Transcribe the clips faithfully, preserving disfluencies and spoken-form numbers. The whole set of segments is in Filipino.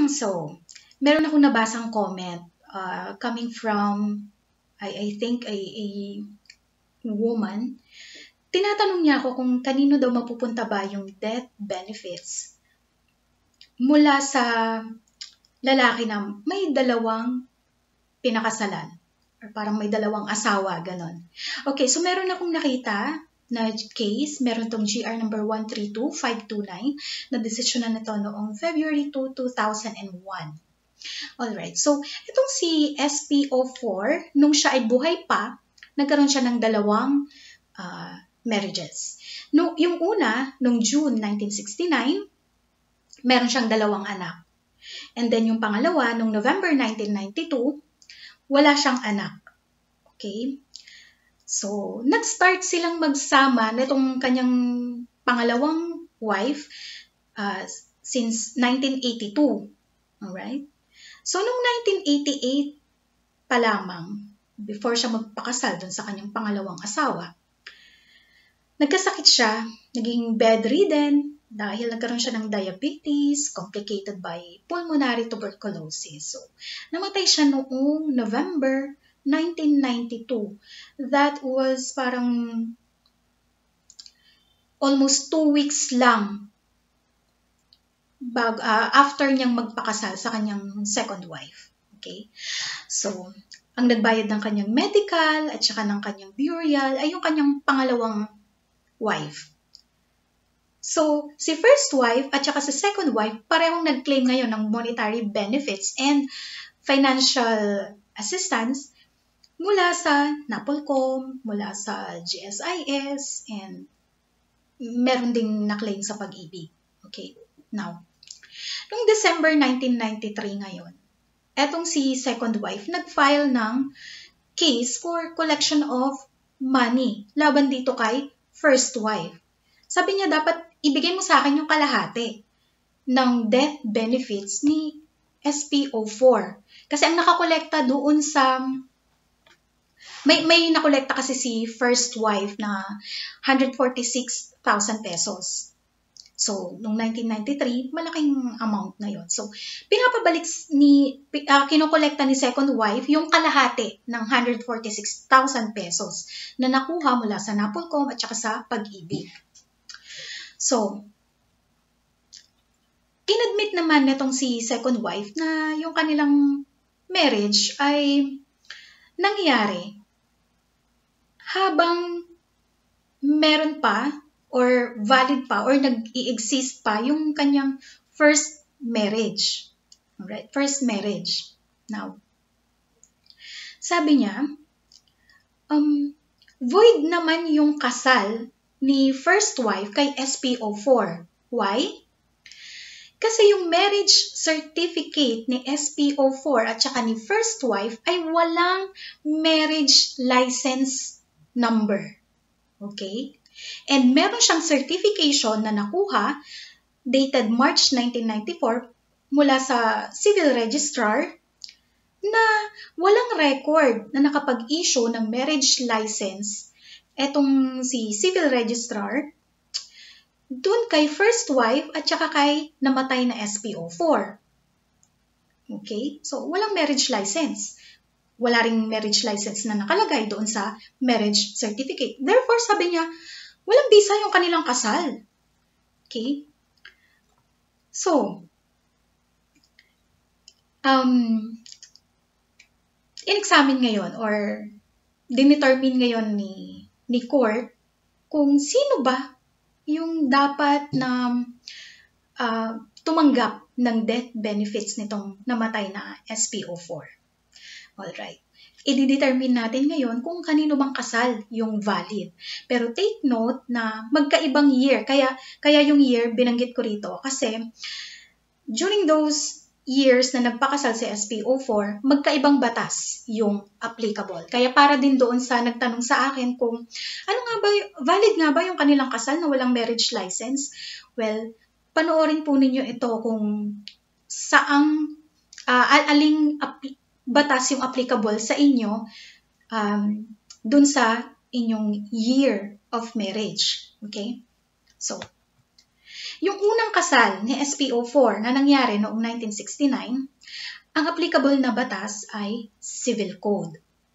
So, meron akong nabasang comment uh, coming from, I, I think, a, a woman. Tinatanong niya ako kung kanino daw mapupunta ba yung death benefits mula sa lalaki na may dalawang pinakasalan or parang may dalawang asawa, ganon. Okay, so meron akong nakita na case, meron tong G R number one three two five two nine na desisyonan nito noong February second, two thousand one. Alright, so itong si S P O four, nung siya ay buhay pa, nagkaroon siya ng dalawang uh, marriages. No, yung una, nung June nineteen sixty-nine, meron siyang dalawang anak. And then yung pangalawa, nung November nineteen ninety-two, wala siyang anak. Okay? So, nag-start silang magsama nitong kanyang pangalawang wife uh, since nineteen eighty-two. Alright? So, nung nineteen eighty-eight pa lamang, before siya magpakasal dun sa kanyang pangalawang asawa, nagkasakit siya, naging bedridden dahil nagkaroon siya ng diabetes complicated by pulmonary tuberculosis. So, namatay siya noong November nineteen ninety-two. That was parang almost two weeks lang bag, uh, after niyang magpakasal sa kanyang second wife. Okay? So, ang nagbayad ng kanyang medical at saka ng kanyang burial ay yung kanyang pangalawang wife. So, si first wife at saka si second wife, parehong nag-claim ngayon ng monetary benefits and financial assistance mula sa NAPOLCOM, mula sa G S I S, and meron ding na-claim sa Pag-ibig. Okay, now, noong December nineteen ninety-three ngayon, etong si second wife nag-file ng case for collection of money laban dito kay first wife. Sabi niya, dapat ibigay mo sa akin yung kalahati ng death benefits ni S P O four. Kasi ang nakakolekta doon sa... May, may nakolekta kasi si first wife na one hundred forty-six thousand pesos. So, noong nineteen ninety-three, malaking amount na yon. So, pinapabalik ni, uh, kinokolekta ni second wife yung kalahati ng one hundred forty-six thousand pesos na nakuha mula sa NAPOLCOM at saka sa Pag-ibig. So, inadmit naman nitong si second wife na yung kanilang marriage ay nangyari habang meron pa or valid pa or nag-i-exist pa yung kanyang first marriage. Alright, first marriage. Now, sabi niya, um, void naman yung kasal ni first wife kay S P O four. Why? Kasi yung marriage certificate ni S P O four at saka ni first wife ay walang marriage license number. Okay? And meron siyang certification na nakuha dated March nineteen ninety-four mula sa civil registrar na walang record na nakapag-issue ng marriage license etong si civil registrar dun kay first wife at saka kay namatay na S P O four. Okay? So, walang marriage license. Wala ring marriage license na nakalagay doon sa marriage certificate. Therefore, sabi niya, walang bisa yung kanilang kasal. Okay? So, um, in-examine ngayon or dinetermine ngayon ni, ni court kung sino ba yung dapat na uh, tumanggap ng death benefits nitong namatay na S P O four. Alright. I-determine natin ngayon kung kanino bang kasal yung valid. Pero take note na magkaibang year. Kaya, kaya yung year binanggit ko rito. Kasi during those years na nagpakasal si S P O four, magkaibang batas yung applicable. Kaya para din doon sa nagtanong sa akin kung ano nga ba, valid nga ba yung kanilang kasal na walang marriage license? Well, panoorin po ninyo ito kung saang uh, aling batas yung applicable sa inyo um, dun sa inyong year of marriage. Okay? So, Yung unang kasal ni S P O four na nangyari noong nineteen sixty-nine, ang applicable na batas ay Civil Code.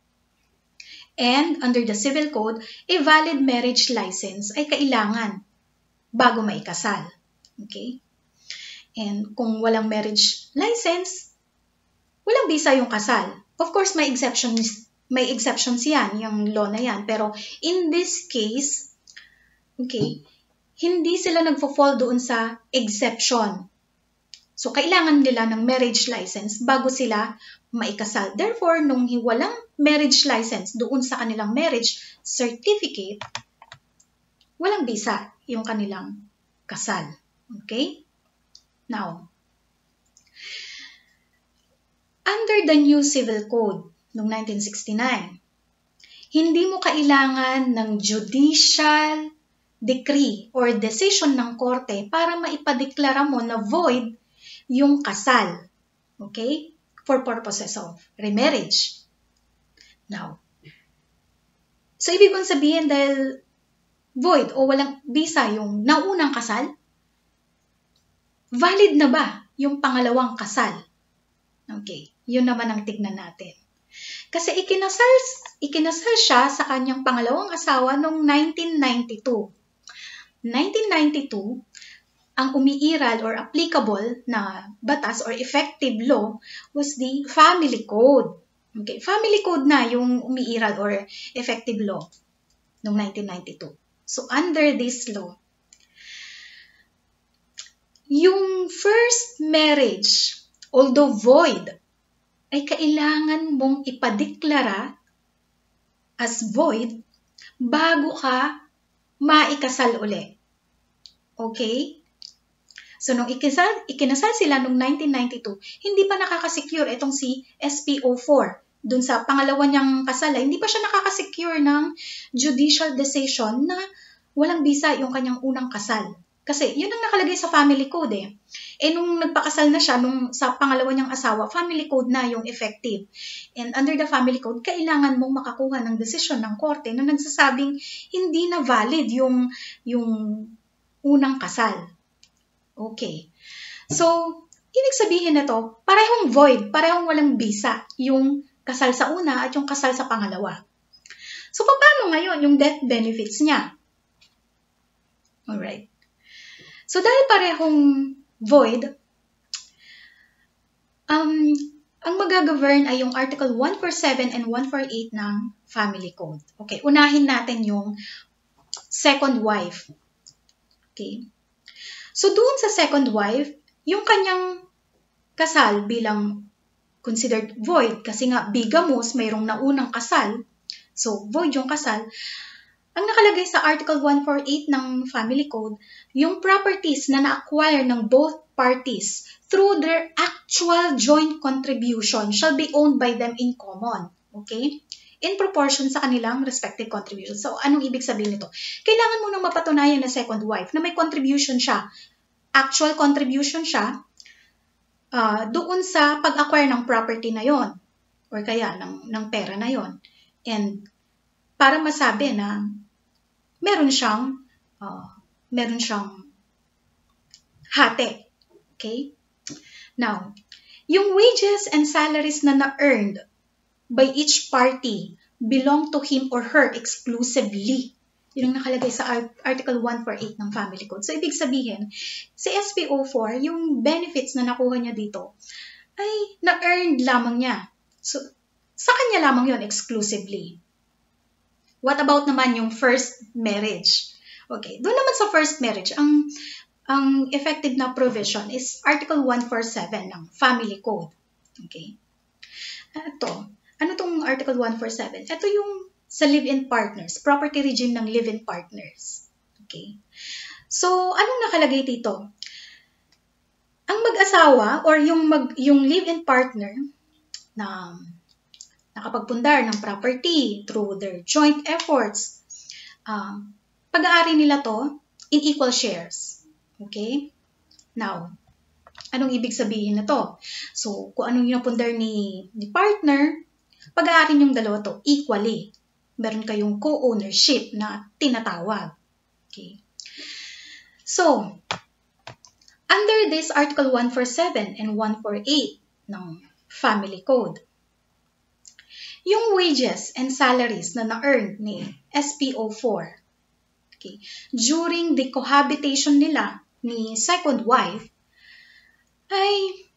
And under the Civil Code, a valid marriage license ay kailangan bago maikasal. Okay? And kung walang marriage license, walang bisa yung kasal. Of course, may exceptions, may exceptions yan, yung law na yan. Pero in this case, okay, hindi sila nagfo-fall doon sa exception. So, kailangan nila ng marriage license bago sila maikasal. Therefore, nung walang marriage license doon sa kanilang marriage certificate, walang bisa yung kanilang kasal. Okay? Now, under the new Civil Code noong nineteen sixty-nine, hindi mo kailangan ng judicial decree or decision ng korte para maipadeklara mo na void yung kasal. Okay? For purposes of remarriage. Now, so ibig kong sabihin dahil void o walang bisa yung naunang kasal, valid na ba yung pangalawang kasal? Okay, yun naman ang tignan natin. Kasi ikinasal, ikinasal siya sa kanyang pangalawang asawa noong nineteen ninety-two. nineteen ninety-two, ang umiiral or applicable na batas or effective law was the Family Code. Okay, Family Code na yung umiiral or effective law noong nineteen ninety-two. So, under this law, yung first marriage, although void, ay kailangan mong ipadeklara as void bago ka maikasal uli. Okay? So, nung ikinasal, ikinasal sila noong nineteen ninety-two, hindi pa nakakasecure itong si S P O four. Dun sa pangalawa niyang kasal, hindi pa siya nakakasecure ng judicial decision na walang bisa yung kanyang unang kasal. Kasi yun ang nakalagay sa Family Code eh. Eh nung nagpakasal na siya, nung sa pangalawa niyang asawa, Family Code na yung effective. And under the Family Code, kailangan mong makakuha ng desisyon ng korte na nagsasabing hindi na valid yung, yung unang kasal. Okay. So, ibig sabihin na to, parehong void, parehong walang bisa yung kasal sa una at yung kasal sa pangalawa. So, paano ngayon yung death benefits niya? Alright. So, dahil parehong void, um, ang magagovern ay yung Article one forty-seven and one forty-eight ng Family Code. Okay, unahin natin yung second wife. Okay. So, doon sa second wife, yung kanyang kasal bilang considered void, kasi nga bigamous, mayroong naunang kasal, so void yung kasal, ang nakalagay sa Article one forty-eight ng Family Code, yung properties na na-acquire ng both parties through their actual joint contribution shall be owned by them in common. Okay? In proportion sa kanilang respective contributions. So, anong ibig sabihin nito? Kailangan mo nang mapatunayan na second wife na may contribution siya. Actual contribution siya uh, doon sa pag-acquire ng property na yon or kaya ng, ng pera na yon. And para masabi na meron siyang uh, meron siyang hati. Okay? Now, yung wages and salaries na na-earned by each party belong to him or her exclusively. Yun ang nakalagay sa Article one forty-eight ng Family Code. So, ibig sabihin, si S P O four, yung benefits na nakuha niya dito, ay na-earned lamang niya. So, sa kanya lamang yun exclusively. What about naman yung first marriage? Okay, doon naman sa first marriage, ang, ang effective na provision is Article one forty-seven ng Family Code. Okay? Ito, ano tong Article one forty-seven? Ito yung sa live-in partners, property regime ng live-in partners. Okay? So, anong nakalagay dito? Ang mag-asawa or yung, mag, yung live-in partner na nakapagpundar ng property through their joint efforts, uh, pag-aari nila to in equal shares. Okay? Now, anong ibig sabihin na to? So, kung anong yung napundar ni, ni partner, pag-aari yung dalawa to equally. Meron kayong co-ownership na tinatawag. Okay? So, under this Article one forty-seven and one forty-eight ng Family Code, yung wages and salaries na na-earn ni S P O four, okay, during the cohabitation nila ni second wife ay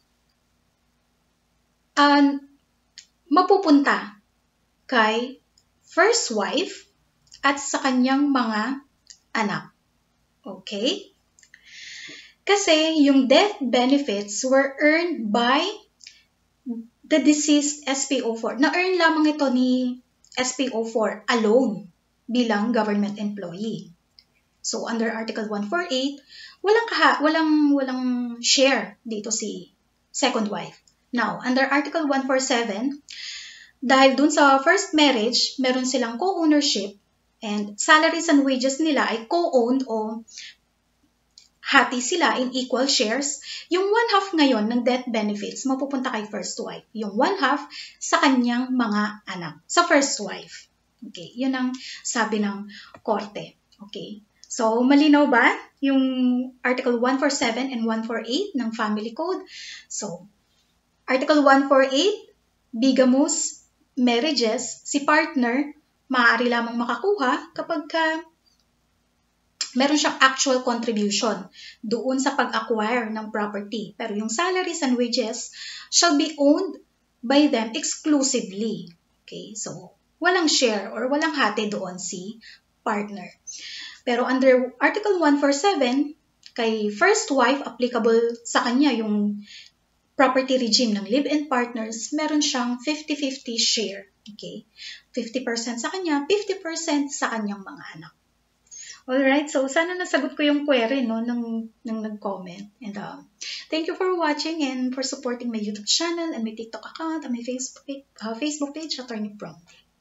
uh, mapupunta kay first wife at sa kanyang mga anak. Okay? Kasi yung death benefits were earned by the deceased S P O four. Na-earn lamang ito ni S P O four alone bilang government employee. So under Article one forty-eight, walang kaha, walang walang share dito si second wife. Now, under Article one forty-seven, dahil dun sa first marriage, meron silang co-ownership and salaries and wages nila ay co-owned o hati sila in equal shares. Yung one half ngayon ng death benefits mapupunta kay first wife. Yung one half sa kanyang mga anak. Sa first wife. Okay, yun ang sabi ng korte. Okay, so malinaw ba yung Article one forty-seven and one forty-eight ng Family Code? So, Article one forty-eight, bigamous marriages, si partner, maaari lamang makakuha kapag ka meron siyang actual contribution doon sa pag-acquire ng property. Pero yung salaries and wages shall be owned by them exclusively. Okay, so walang share or walang hati doon si partner. Pero under Article one forty-seven, kay first wife, applicable sa kanya yung property regime ng live-in partners, meron siyang fifty fifty share. Okay, fifty percent sa kanya, fifty percent sa kanyang mga anak. Alright, so sana nasagot ko yung query no, ng, ng nag-comment. And uh, thank you for watching and for supporting my YouTube channel and my TikTok account and my Facebook, uh, Facebook page, Attorney Prompt.